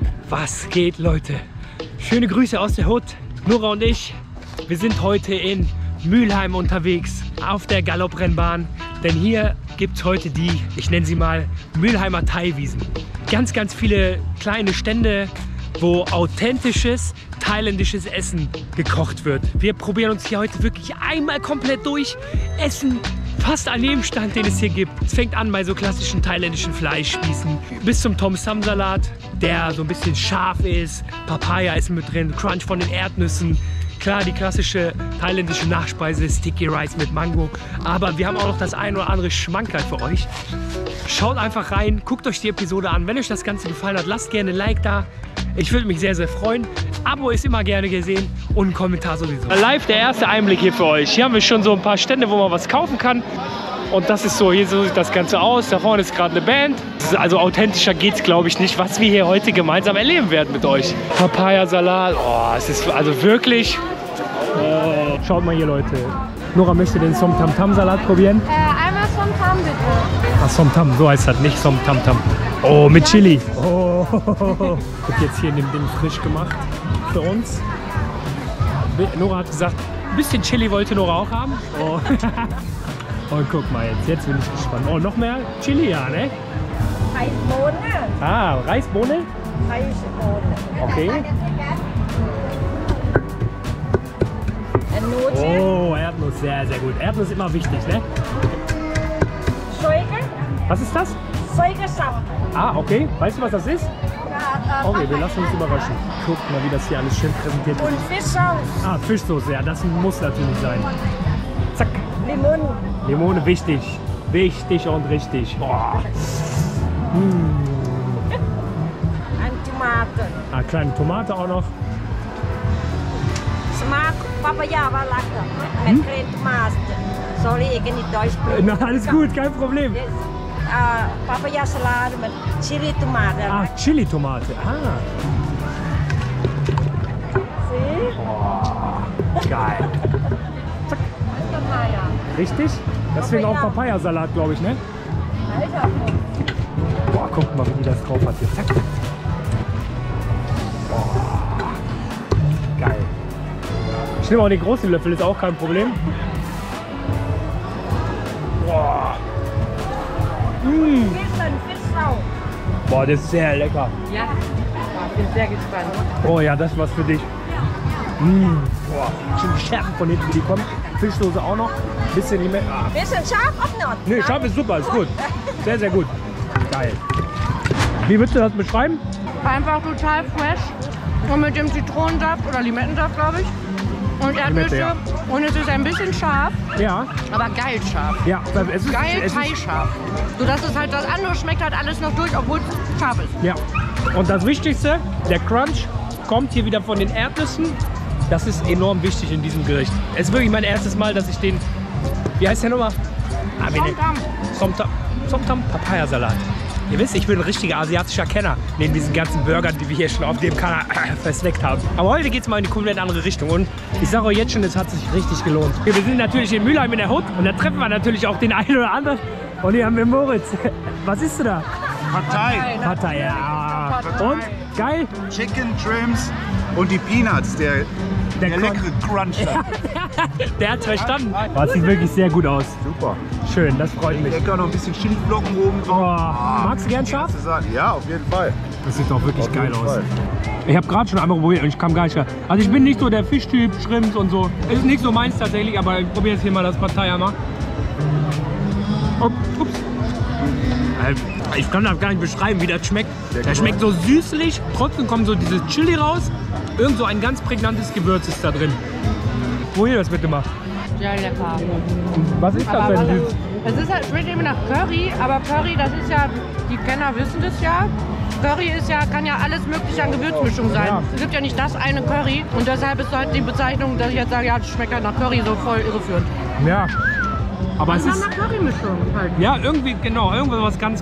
Was geht, Leute? Schöne Grüße aus der Hut. Nora und ich, wir sind heute in Mülheim unterwegs auf der Galopprennbahn. Denn hier gibt es heute die, ich nenne sie mal, Mülheimer Thai-Wiesen. Ganz, ganz viele kleine Stände, wo authentisches thailändisches Essen gekocht wird. Wir probieren uns hier heute wirklich einmal komplett durch. Essen fast an jedem Stand, den es hier gibt. Es fängt an bei so klassischen thailändischen Fleischspießen bis zum Tom Sam Salat, der so ein bisschen scharf ist. Papaya ist mit drin, Crunch von den Erdnüssen. Klar, die klassische thailändische Nachspeise, Sticky Rice mit Mango. Aber wir haben auch noch das ein oder andere Schmankerl für euch. Schaut einfach rein, guckt euch die Episode an. Wenn euch das Ganze gefallen hat, lasst gerne ein Like da. Ich würde mich sehr, sehr freuen. Abo ist immer gerne gesehen und ein Kommentar sowieso. Live der erste Einblick hier für euch. Hier haben wir schon so ein paar Stände, wo man was kaufen kann. Und das ist so, hier so sieht das Ganze aus. Da vorne ist gerade eine Band. Also authentischer geht es, glaube ich, nicht, was wir hier heute gemeinsam erleben werden mit euch. Papaya-Salat, oh, es ist also wirklich... Schaut mal hier, Leute. Nora möchte den Som Tam Tam Salat probieren. Einmal Som Tam bitte. Ach, Som Tam, so heißt das, nicht Som Tam Tam. Oh, mit Chili. Oh, wird jetzt hier in dem Ding frisch gemacht für uns. Nora hat gesagt, ein bisschen Chili wollte Nora auch haben. Oh. Und guck mal jetzt bin ich gespannt. Oh, noch mehr Chili, ja, ne? Reisbohne. Ah, Reisbohne? Reisbohne. Okay. Erdnuss. Oh, Erdnuss, sehr, sehr gut. Erdnuss ist immer wichtig, ne? Scheuge. Was ist das? Scheugesaft. Ah, okay. Weißt du, was das ist? Okay, wir lassen uns überraschen. Guck mal, wie das hier alles schön präsentiert ist. Und Fischsauce. Ah, Fischsoße, ja, das muss natürlich sein. Zack. Limone. Limone, wichtig. Wichtig und richtig. Boah. Eine Tomate. Ah, kleine Tomate auch noch. Smaak Papaya war lecker. Mit kleinen Tomaten. Sorry, ich kann nicht Deutsch sprechen. Na, alles gut, kein Problem. Papaya-Salade mit Chili-Tomate. Ah, Chili-Tomate. Ah. Sie? Geil. Zack. Richtig? Deswegen auch Papayasalat, glaube ich, ne? Alter. Boah, guckt mal, wie die das drauf hat hier. Zack. Boah. Geil. Ich nehme auch den großen Löffel, ist auch kein Problem. Boah. Fischsauce. Boah, das ist sehr lecker. Ja, ich bin sehr gespannt. Oh ja, das ist was für dich. Boah, schon die Schärfen von hinten, wie die kommen. Fischsoße auch noch. Bisschen die Bisschen scharf auch noch? Nee, scharf ist super, ist gut. Sehr, sehr gut. Geil. Wie würdest du das beschreiben? Einfach total fresh. Und mit dem Zitronensaft oder Limettensaft, glaube ich. Und Erdnüsse. Ja. Und es ist ein bisschen scharf, Ja. aber geil scharf. Ja, es ist Geil es ist, Thai-scharf. Sodass es halt, das andere schmeckt halt alles noch durch, obwohl es scharf ist. ja. Und das Wichtigste, der Crunch kommt hier wieder von den Erdnüssen. Das ist enorm wichtig in diesem Gericht. Es ist wirklich mein erstes Mal, dass ich den, wie heißt der nochmal? Som Tam. Som Tam Papayasalat. Ihr wisst, ich bin ein richtiger asiatischer Kenner, neben diesen ganzen Burgern, die wir hier schon auf dem Kanal versnackt haben. Aber heute geht es mal in eine komplett andere Richtung und ich sage euch jetzt schon, es hat sich richtig gelohnt. Wir sind natürlich in Mülheim in der Hut und da treffen wir natürlich auch den einen oder anderen. Und hier haben wir Moritz. Was isst du da? Pad Thai. Pad Thai, ja. Und? Geil? Chicken, Trims und die Peanuts, der leckere Crunch. Der hat's verstanden. Das sieht wirklich sehr gut aus. Super. Schön, das freut mich. Lecker, noch ein bisschen Chili-Flocken oben drauf. Magst du gern scharf? Ja, auf jeden Fall. Das sieht doch wirklich Auf geil jeden aus. Fall. Ich habe gerade schon einmal probiert und ich kam gar nicht rein. Also ich bin nicht so der Fischtyp, Shrimps und so. Ist nicht so meins tatsächlich, aber ich probiere jetzt hier mal das Pad Thai mal. Ups. Ich kann das gar nicht beschreiben, wie das schmeckt. Der schmeckt so süßlich, trotzdem kommt so dieses Chili raus. Irgend so ein ganz prägnantes Gewürz ist da drin. Wo ihr das bitte macht? Sehr lecker. Was ist das denn süß? Es ist halt, schmeckt eben nach Curry, aber Curry, das ist ja, die Kenner wissen das ja. Curry ist ja, kann ja alles mögliche an Gewürzmischung sein. Ja. Es gibt ja nicht das eine Curry und deshalb ist halt die Bezeichnung, dass ich jetzt sage, ja, das schmeckt halt nach Curry, so voll irreführend. Ja. Aber es Das ist... ist eine Currymischung halt. Ja, irgendwie, genau, irgendwas ganz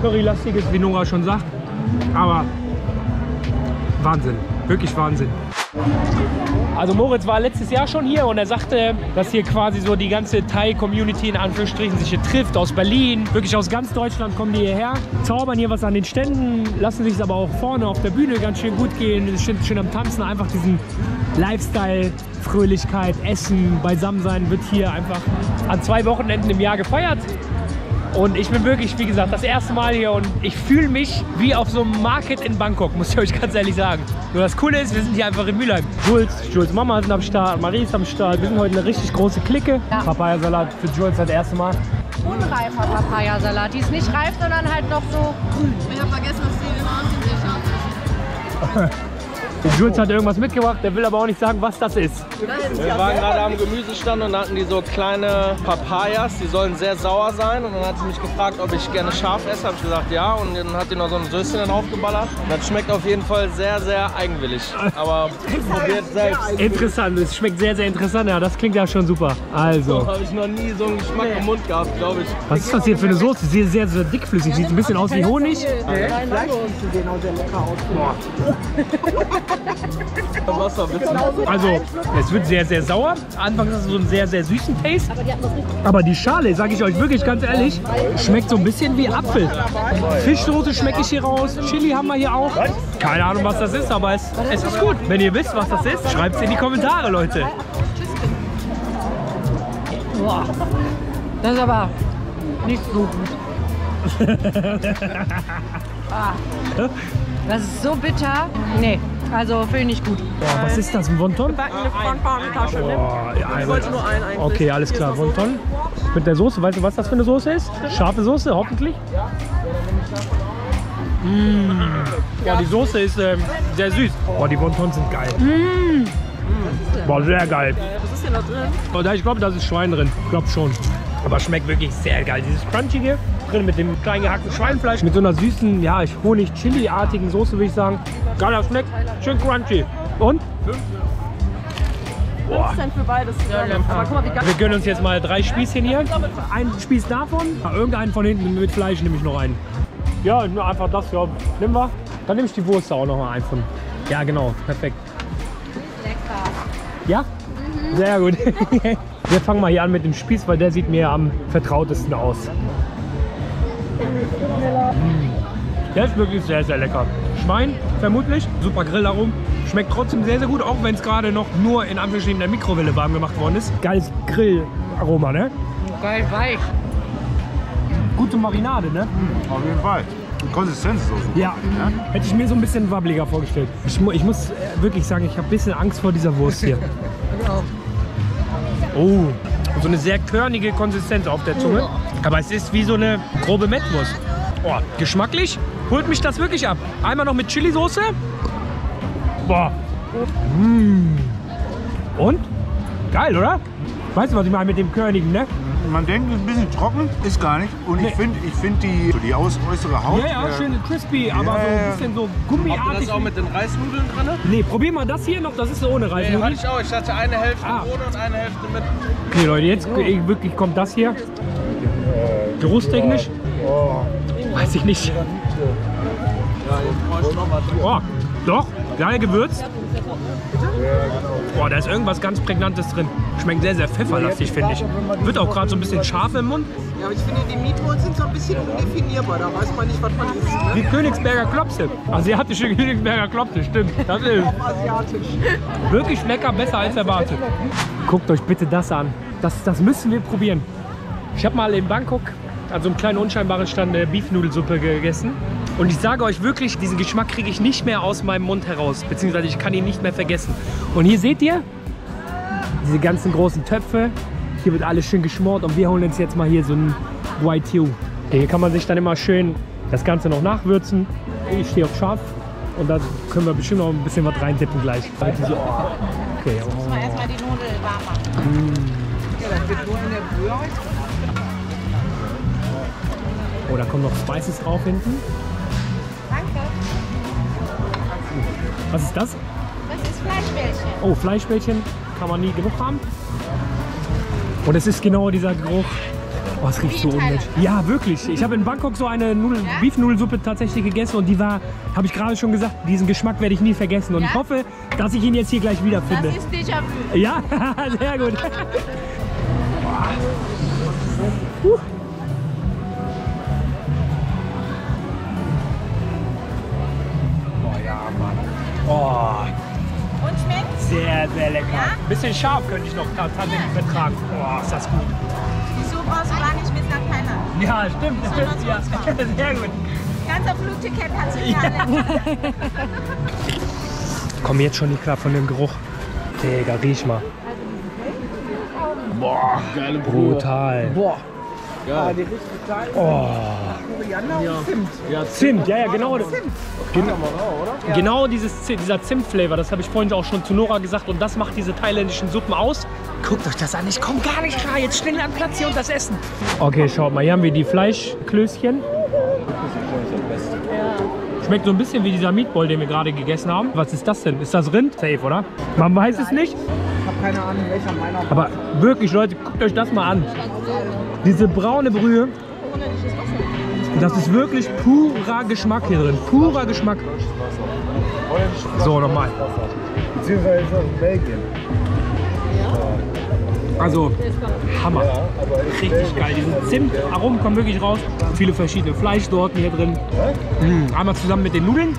Currylastiges, wie Nora schon sagt. Aber Wahnsinn, wirklich Wahnsinn. Also Moritz war letztes Jahr schon hier und er sagte, dass hier quasi so die ganze Thai-Community in Anführungsstrichen sich hier trifft, aus Berlin, wirklich aus ganz Deutschland kommen die hierher, zaubern hier was an den Ständen, lassen sich es aber auch vorne auf der Bühne ganz schön gut gehen, sind schön am Tanzen, einfach diesen Lifestyle, Fröhlichkeit, Essen, Beisammensein wird hier einfach an 2 Wochenenden im Jahr gefeiert. Und ich bin wirklich, wie gesagt, das erste Mal hier und ich fühle mich wie auf so einem Market in Bangkok, muss ich euch ganz ehrlich sagen. Nur das Coole ist, wir sind hier einfach in Mülheim. Jules Mama sind am Start, Marie ist am Start. Wir sind heute eine richtig große Clique. Ja. Papayasalat für Jules das erste Mal. Unreifer Papayasalat. Die ist nicht reif, sondern halt noch so grün. Ich habe vergessen, was die immer aussehen. Jules hat irgendwas mitgebracht, der will aber auch nicht sagen, was das ist. Wir waren gerade am Gemüsestand und hatten die so kleine Papayas, die sollen sehr sauer sein. Und dann hat sie mich gefragt, ob ich gerne scharf esse. Habe ich gesagt, ja. Und dann hat die noch so ein Söschen draufgeballert. Das schmeckt auf jeden Fall sehr, sehr eigenwillig. Aber probiert selbst. Interessant, es schmeckt sehr, sehr interessant. Ja, das klingt ja schon super. Also. So, habe ich noch nie so einen Geschmack im Mund gehabt, glaube ich. Was ist das hier für eine Soße? Sie ist sehr, sehr dickflüssig. Sieht ein bisschen aus wie Honig. Wasser, bitte. Also, es wird sehr, sehr sauer. Anfangs ist es so einen sehr, sehr süßen Taste. Aber die Schale, sage ich euch wirklich ganz ehrlich, schmeckt so ein bisschen wie Apfel. Fischsoße schmecke ich hier raus. Chili haben wir hier auch. Keine Ahnung, was das ist, aber es ist gut. Wenn ihr wisst, was das ist, schreibt es in die Kommentare, Leute. Boah. Das ist aber nicht so gut. Das ist so bitter. Nee, also finde ich nicht gut. Boah, was ist das, ein Wonton? Tasche, ne? Ich wollte nur einen eigentlich. Okay, alles klar, Wonton. Mit der Soße, weißt du, was das für eine Soße ist? Scharfe Soße, hoffentlich. Boah, die Soße ist sehr süß. Boah, die Wontons sind geil. Boah, sehr geil. Was ist denn da drin? Ich glaube, da ist Schwein drin. Ich glaube schon. Aber schmeckt wirklich sehr geil. Dieses Crunchige drin mit dem kleinen gehackten Schweinfleisch. Mit so einer süßen, ja, Honig-Chili-artigen Soße, würde ich sagen. Geil, das schmeckt schön crunchy. Und? 15 für beides. Aber guck mal, wie geil. Wir gönnen uns jetzt mal 3 Spießchen hier. Ein Spieß davon. Irgendeinen von hinten mit Fleisch nehme ich noch einen. Ja, einfach das. Ja, nehmen wir. Dann nehme ich die Wurst auch noch mal ein von. Ja, genau. Perfekt. Lecker. Ja? Sehr gut. Wir fangen mal hier an mit dem Spieß, weil der sieht mir am vertrautesten aus. Der ist wirklich sehr, sehr lecker. Schwein, vermutlich. Super Grillaromen. Schmeckt trotzdem sehr, sehr gut, auch wenn es gerade noch nur in Anführungsstrichen in der Mikrowelle warm gemacht worden ist. Geiles Grillaroma, ne? Geil weich. Gute Marinade, ne? Auf jeden Fall. Die Konsistenz ist auch super. Ja. Hätte ich mir so ein bisschen wabbliger vorgestellt. Ich muss wirklich sagen, ich habe ein bisschen Angst vor dieser Wurst hier. Oh, so eine sehr körnige Konsistenz auf der Zunge. Aber es ist wie so eine grobe Mettwurst. Oh, geschmacklich holt mich das wirklich ab. Einmal noch mit Chili-Soße. Boah. Und? Geil, oder? Weißt du, was ich meine mit dem Körnigen, ne? Man denkt, es ist ein bisschen trocken, ist gar nicht. Und ich finde die äußere Haut. Ja, schön crispy, aber so ein bisschen so gummiartig. Habt ihr das auch mit den Reisnudeln drin? Nee, probier mal das hier noch, das ist ohne Nee, Reisnudeln. hatte ich auch. Ich hatte eine Hälfte ohne und eine Hälfte mit. Okay, Leute, jetzt wirklich kommt das hier. Geruchstechnisch. Weiß ich nicht. Oh, doch, geil gewürzt. Boah, da ist irgendwas ganz Prägnantes drin. Schmeckt sehr, sehr pfefferlastig, finde ich. Wird auch gerade so ein bisschen scharf im Mund. Ja, aber ich finde, die Meatballs sind so ein bisschen undefinierbar. Da weiß man nicht, was man isst. Ne? Wie Königsberger Klopse. Asiatische Königsberger Klopse, stimmt. Das ist Auch asiatisch. wirklich lecker, besser als erwartet. Guckt euch bitte das an. Das müssen wir probieren. Ich habe mal in Bangkok an so einem kleinen unscheinbaren Stand eine Beefnudelsuppe gegessen. Und ich sage euch wirklich, diesen Geschmack kriege ich nicht mehr aus meinem Mund heraus. Beziehungsweise ich kann ihn nicht mehr vergessen. Und hier seht ihr diese ganzen großen Töpfe. Hier wird alles schön geschmort. Und wir holen uns jetzt mal hier so einen Waitiu. Hier kann man sich dann immer schön das Ganze noch nachwürzen. Ich stehe auf scharf. Und da können wir bestimmt noch ein bisschen was reintippen gleich. Okay, Muss man erstmal die Nudeln warm machen. Ja, das wird nur in der Brühe. Oh, da kommen noch Spices drauf hinten. Danke. Was ist das? Das ist Fleischbällchen. Oh, Fleischbällchen kann man nie genug haben. Und es ist genau dieser Geruch, Oh, es riecht so unmenschlich. Ja, wirklich. Ich habe in Bangkok so eine Beef-Nudelsuppe tatsächlich gegessen und die war, habe ich gerade schon gesagt, diesen Geschmack werde ich nie vergessen. Und ich hoffe, dass ich ihn jetzt hier gleich wiederfinde. Das ist Déjà-vu. Ja, sehr gut. Oh, Und schmeckt? sehr, sehr lecker. Ein bisschen scharf könnte ich noch tatsächlich vertragen. Oh, ist das gut. Wieso brauchst du gar nicht bis nach Thailand? Ja, stimmt. Ja, sehr gut. Ganzer Flugticket kannst du gerne. Komm jetzt schon nicht klar von dem Geruch. Digga, riech mal. Boah, geile Brutal. Boah. Geil. Die richtig geil. Oh. Koriander und Zimt. Ja, Zimt, ja, genau. oder? Genau dieser Zimt-Flavor, das habe ich vorhin auch schon zu Nora gesagt und das macht diese thailändischen Suppen aus. Guckt euch das an, ich komme gar nicht klar. Jetzt schnell an Platz hier und das Essen. Okay, schaut mal, hier haben wir die Fleischklößchen. Schmeckt so ein bisschen wie dieser Meatball, den wir gerade gegessen haben. Was ist das denn? Ist das Rind? Safe, oder? Man weiß es nicht. Ich habe keine Ahnung, welcher meiner war. Aber wirklich, Leute, guckt euch das mal an. Diese braune Brühe. Das ist wirklich purer Geschmack hier drin. Purer Geschmack. So, nochmal. Beziehungsweise ist das in Belgien. Also, Hammer. Richtig geil. Diese Zimtaromen kommen wirklich raus. Viele verschiedene Fleischsorten hier drin. Einmal zusammen mit den Nudeln.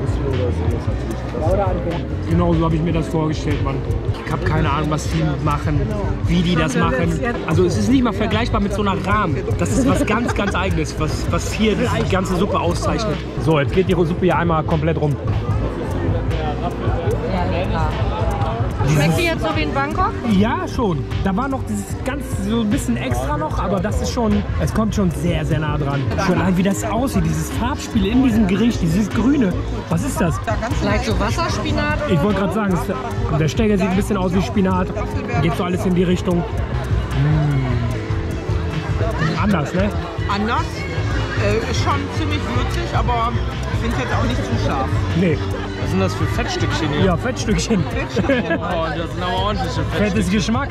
Genau so habe ich mir das vorgestellt, Mann. Ich habe keine Ahnung, was die machen, wie die das machen. Also es ist nicht mal vergleichbar mit so einer Rahm. Das ist was ganz, ganz Eigenes, was hier die ganze Suppe auszeichnet. So, jetzt geht die Suppe hier einmal komplett rum. Schmeckt die jetzt so wie in Bangkok? Ja, schon. Da war noch dieses ganz so ein bisschen extra noch, aber das ist schon, es kommt schon sehr, sehr nah dran. Schon allein wie das aussieht, dieses Farbspiel in diesem Gericht, dieses Grüne. Was ist das? Vielleicht so Wasserspinat oder Ich wollte gerade sagen, der Stängel sieht ein bisschen aus wie Spinat. Geht so alles in die Richtung. Anders, ne? Anders. Ist schon ziemlich würzig, aber ich finde es jetzt auch nicht zu scharf. Nee. Was sind das für Fettstückchen hier? Ja, Fettstückchen. Oh, das sind aber ordentliche Fettes Fettstückchen. Geschmack.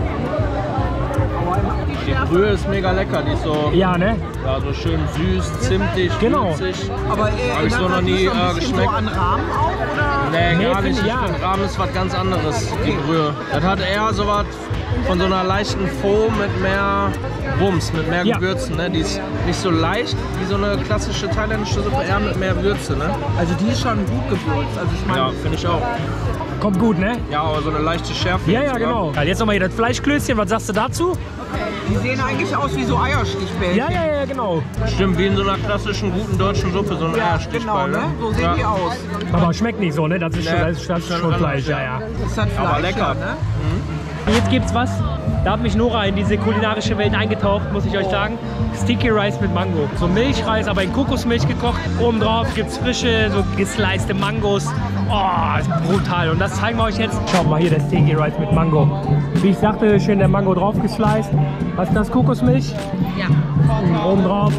Die Brühe ist mega lecker, die ist so, Ja, ne? ja, so schön süß, zimtig, Genau. würzig. Aber Hab ich so noch nie geschmeckt. So an Rahmen auch, oder? Nee, gar Nee, nicht. ja. Ich finde, Rahmen ist was ganz anderes, die Brühe. Das hat eher so was von so einer leichten Faux mit mehr Wumms, mit mehr Ja. Gewürzen. Ne? Die ist nicht so leicht wie so eine klassische thailändische Suppe, eher mit mehr Würze. Ne? Also die ist schon gut gewürzt. Also ich meine, Ja, finde ich auch. Kommt gut, ne? Ja, aber so eine leichte Schärfe. Ja, jetzt ja, sogar. genau. Jetzt nochmal hier das Fleischklößchen. Was sagst du dazu? die sehen eigentlich aus wie so Eierstichbällchen. Ja, ja, ja, genau. Stimmt, wie in so einer klassischen guten deutschen Suppe, so ein Ja, Eierstichball. genau, ne? So sehen die aus. Aber schmeckt nicht so, ne? Das ist schon, Nee, das ist schon schon Fleisch, anders, ja, ja. ja. Das ist halt Fleisch, Aber lecker. ja, ne? Jetzt gibt's was. Da hat mich Nora in diese kulinarische Welt eingetaucht, muss ich euch sagen. Sticky Rice mit Mango. So Milchreis, aber in Kokosmilch gekocht. Obendrauf gibt's frische, so geslicete Mangos. Oh, ist brutal. Und das zeigen wir euch jetzt. Schaut mal hier, der Sticky Rice mit Mango. Wie ich sagte, schön der Mango drauf gesliced. Was ist das? Kokosmilch? Ja. Obendrauf.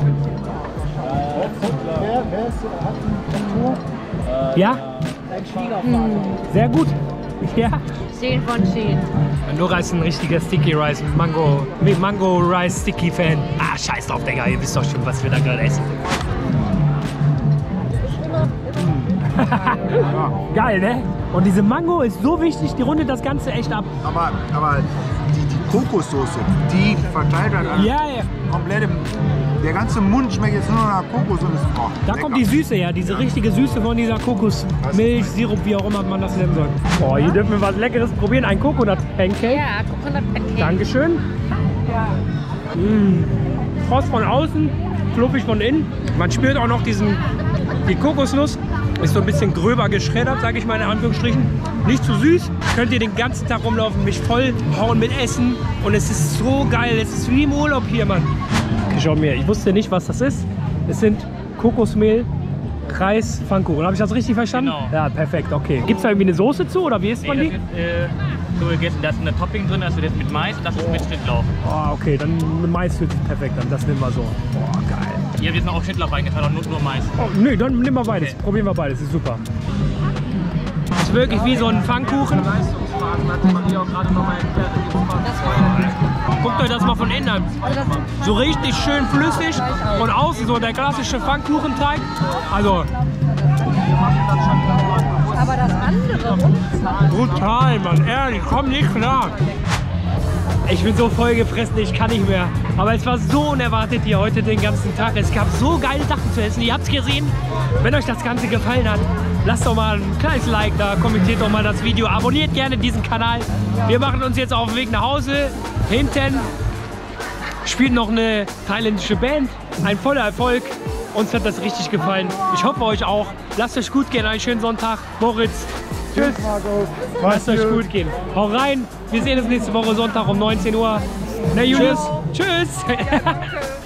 Ja? Sehr gut. Ja. 10 von 10. Nora ist ein richtiger Sticky Rice Mango Rice Sticky Fan. Ah, scheiß drauf, Digga, ihr wisst doch schon, was wir da gerade essen. Geil, ne? Und diese Mango ist so wichtig, die rundet das Ganze echt ab. Aber die Kokossoße, die verteilt halt alles Ja, ja. komplett. Der ganze Mund schmeckt jetzt nur nach Kokos und ist Da kommt die Süße her, diese richtige Süße von dieser Kokosmilch, Sirup, wie auch immer man das nennen soll. Oh, hier dürfen wir was Leckeres probieren. Ein Coconut Pancake. Ja, Coconut Pancake. Dankeschön. Frost von außen, fluffig von innen. Man spürt auch noch die Kokosnuss. Ist so ein bisschen gröber geschreddert, sage ich mal in Anführungsstrichen. Nicht zu süß. Könnt ihr den ganzen Tag rumlaufen, mich voll hauen mit Essen. Und es ist so geil. Es ist wie im Urlaub hier, Mann. Schau mir, ich wusste nicht, was das ist. Es sind Kokosmehl, Reis, Pfannkuchen. Habe ich das richtig verstanden? Genau. Ja, perfekt, okay. Gibt es da irgendwie eine Soße zu oder wie isst man Nee, die? das wird so gegessen, da ist eine Topping drin, also das mit Mais und das ist mit Schnittlauch. Oh, okay, dann mit Mais fühlt sich perfekt an. Das nehmen wir so. Boah, geil. Hier habe ich jetzt noch auch Schnittlauch reingetan und nur Mais. Oh, nee, dann nehmen wir beides. Okay. Probieren wir beides, ist super. Ist wirklich wie so ein Pfannkuchen. Das war Guckt euch das mal von innen an. So richtig schön flüssig und außen so der klassische Pfannkuchenteig. Also Aber das andere, brutal, Mann. Ehrlich, komm nicht klar. Ich bin so voll gefressen, ich kann nicht mehr. Aber es war so unerwartet hier heute den ganzen Tag. Es gab so geile Sachen zu essen. Ihr habt es gesehen. Wenn euch das Ganze gefallen hat, lasst doch mal ein kleines Like da, kommentiert doch mal das Video, abonniert gerne diesen Kanal. Wir machen uns jetzt auf den Weg nach Hause. Hinten spielt noch eine thailändische Band. Ein voller Erfolg. Uns hat das richtig gefallen. Ich hoffe euch auch. Lasst euch gut gehen. Einen schönen Sonntag. Moritz. Tschüss. Lasst euch gut gehen. Hau rein. Wir sehen uns nächste Woche Sonntag um 19 Uhr. Na Julius. Tschüss. Tschüss.